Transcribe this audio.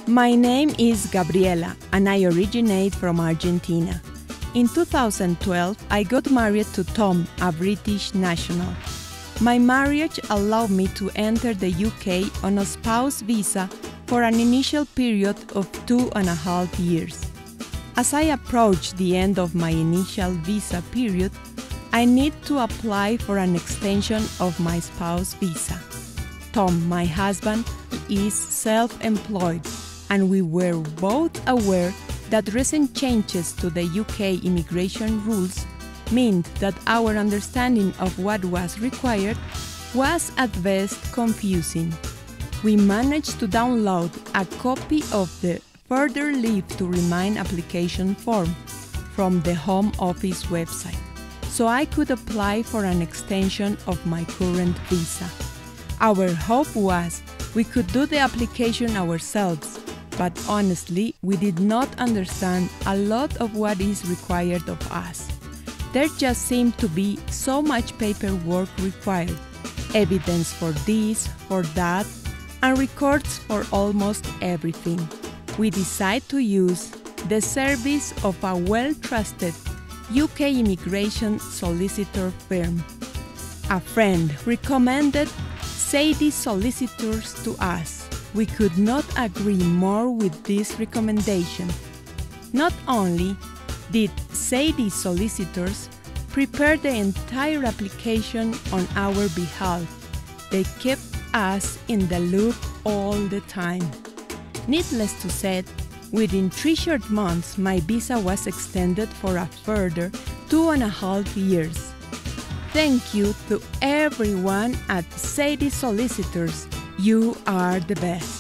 My name is Gabriela and I originate from Argentina. In 2012, I got married to Tom, a British national. My marriage allowed me to enter the UK on a spouse visa for an initial period of 2.5 years. As I approach the end of my initial visa period, I need to apply for an extension of my spouse visa. Tom, my husband, is self-employed, and we were both aware that recent changes to the UK immigration rules meant that our understanding of what was required was at best confusing. We managed to download a copy of the Further Leave to Remain application form from the Home Office website, so I could apply for an extension of my current visa. Our hope was we could do the application ourselves, but honestly, we did not understand a lot of what is required of us. There just seemed to be so much paperwork required, evidence for this, for that, and records for almost everything. We decided to use the service of a well-trusted UK immigration solicitor firm. A friend recommended Zaidi Solicitors to us. We could not agree more with this recommendation. Not only did Zaidi Solicitors prepare the entire application on our behalf, they kept us in the loop all the time. Needless to say, within 3 short months, my visa was extended for a further 2.5 years. Thank you to everyone at Zaidi Solicitors. You are the best.